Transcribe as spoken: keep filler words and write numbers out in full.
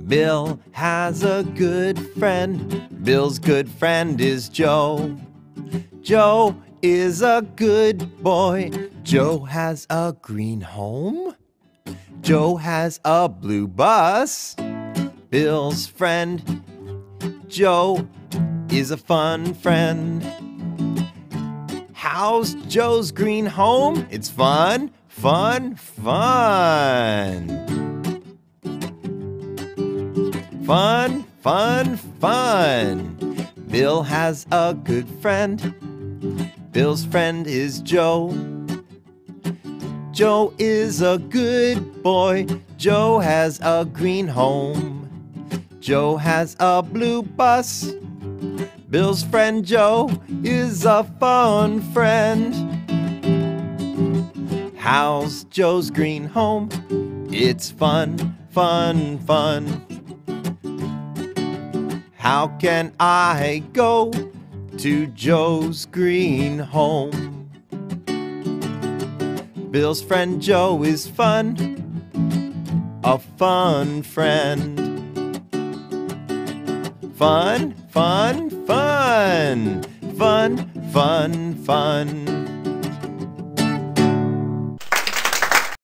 Bill has a good friend. Bill's good friend is Joe. Joe is a good boy. Joe has a green home. Joe has a blue bus. Bill's friend, Joe, is a fun friend. How's Joe's green home? It's fun, fun, fun. Fun, fun, fun. Bill has a good friend. Bill's friend is Joe. Joe is a good boy. Joe has a green home. Joe has a blue bus. Bill's friend Joe is a fun friend. How's Joe's green home? It's fun, fun, fun. How can I go to Joe's green home? Bill's friend Joe is fun, a fun friend. Fun, fun, fun, fun, fun, fun.